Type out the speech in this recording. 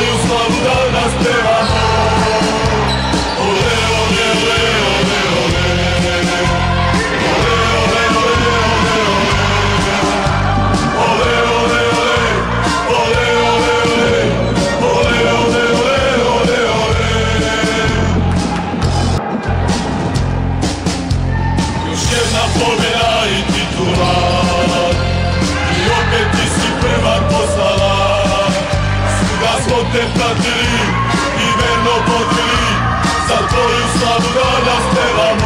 tvoju slavu danas pevamo. Ole, ole, ole, ole, ole. Ole, ole, ole, ole, ole. Ole, ole, ole. Ole, ole, ole. Ole, ole, ole, ole, ole. Još jedna pobjeda i titular, i opet ti si prvak poslala. Svuda smo te pratili i verno vodili, za tvoju slavu danas pevamo.